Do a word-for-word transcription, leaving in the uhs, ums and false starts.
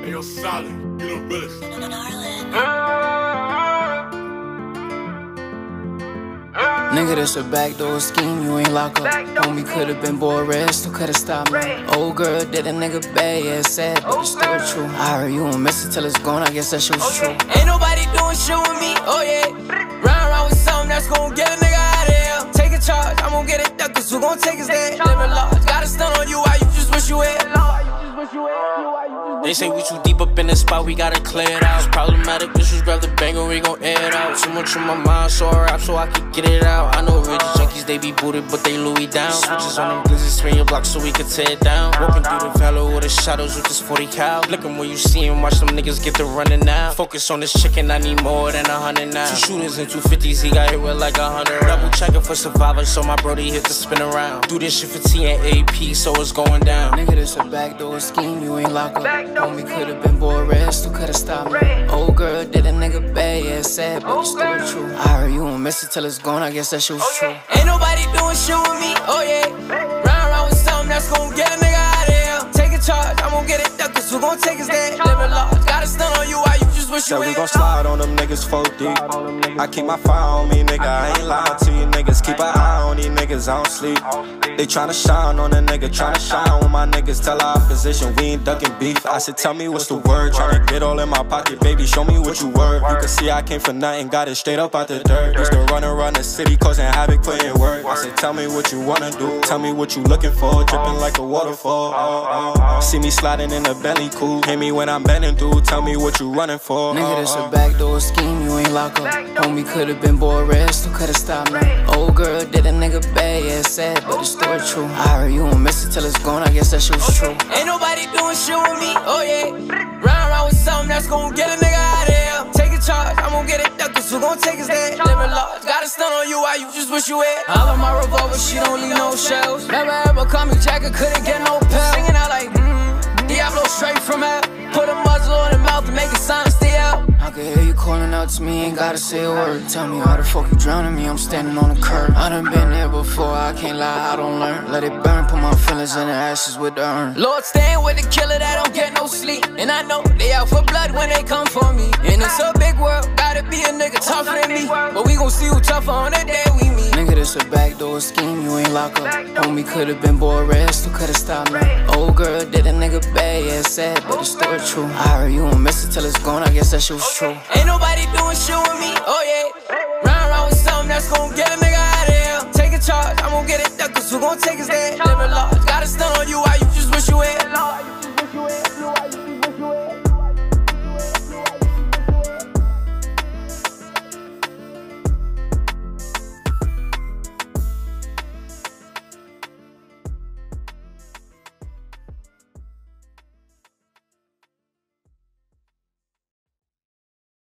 Hey, yo, solid. You the realest. Nigga, this a backdoor scheme, you ain't lock up. Homie could've been bored, red, still could've stopped me. Old girl did a nigga bad, yeah, it's sad, but it's still true. I heard you won't miss it till it's gone, I guess that shit was true. Ain't nobody doing shit with me, oh yeah. Round round with something that's gon' get a nigga out of here. Taking charge, I'm gon' get it done, cause who gon' take his dead? Living large, got a stun on you, why you just wish you had? They say we too deep up in the spot, we gotta clear it out. Problematic issues, grab the banger, we gon' air it out. Too much on my mind, so I rap so I can get it out. I know rich junkies, they be booted, but they Louis down. Switches on them glizzy, spin your block so we can tear it down. Walking through the valley with the shadows with this forty cal. Look 'em when you see 'em, watch them niggas get the running now. Focus on this chicken, I need more than a hundred now. Two shooters and two fifties, he got hit with like a hundred. Double checking for survivors, so my brody hit the spin around. Do this shit for T and A P, so it's going down. Nigga, this a backdoor scheme, you ain't lock up. Homie could've been bored, red, still could've stopped me. Old girl did a nigga bad, yeah, it's sad, but it's still true. I heard you won't miss it till it's gone, I guess that shit was true. Ain't nobody doing shit with me, oh yeah. Round round with something that's gon' get a nigga out of here. Taking charge, I'm gon' get it done, cause who gon' take his dead? Living large, got a stun on you, why you just wish you had? So we gon' slide on them niggas four deep. I keep my fire on me, nigga, I ain't lying to you niggas. Keep an eye on these niggas, I don't sleep. They tryna shine on a nigga, tryna shine with my niggas. Tell our opposition we ain't ducking beef. I said, tell me what's the word. Tryna get all in my pocket, baby, show me what you worth. You can see I came from nothing, got it straight up out the dirt. Used to run around the city, causing havoc, putting work. I said, tell me what you wanna do. Tell me what you looking for, dripping like a waterfall. Oh, oh, oh. See me sliding in the belly, cool. Hear me when I'm bending through. Tell me what you running for. Nigga, this a backdoor scheme, you ain't lock up. Homie could've been bored, red, still could've stopped me. Old girl did a nigga bad, yeah, it's sad, but it's still true. I heard you won't miss it till it's gone, I guess that shit was true. Ain't nobody doing shit with me, oh yeah. Round round with something that's gon' get a nigga out of here. Taking charge, I'm gon' get it done, cause who gon' take his dead? Living large, got a stun on you, why you just wish you had? I love my revolver, she don't leave no shells. Never ever call me Jacker, couldn't get no pal. Singing out like, mmm, Diablo straight from hell. Put a muzzle in the mouth to make it sound stay out. I can hear you calling out to me, ain't gotta say a word. Tell me how the fuck you drowning me, I'm standing on the curb. I done been there before, I can't lie, I don't learn. Let it burn, put my feelings in the ashes with the urn. Lord, staying with the killer that don't get no sleep. And I know they out for blood when they come for me. And it's a big world, gotta be a nigga tougher than me. But we gon' see who tougher on the day we meet. Nigga, this a backdoor scheme, you ain't lock up. Homie could've been bored, red, still could've stopped me. Old girl did a nigga bad, yeah, it's sad, but it's still true. I heard you won't miss it till it's gone, I guess that shit was true. Ain't nobody doing shit with me, oh yeah. Round round with something that's gon' get a nigga out of here. Taking charge, I'm gon' get it done, cause who gon' take his dead? Living large,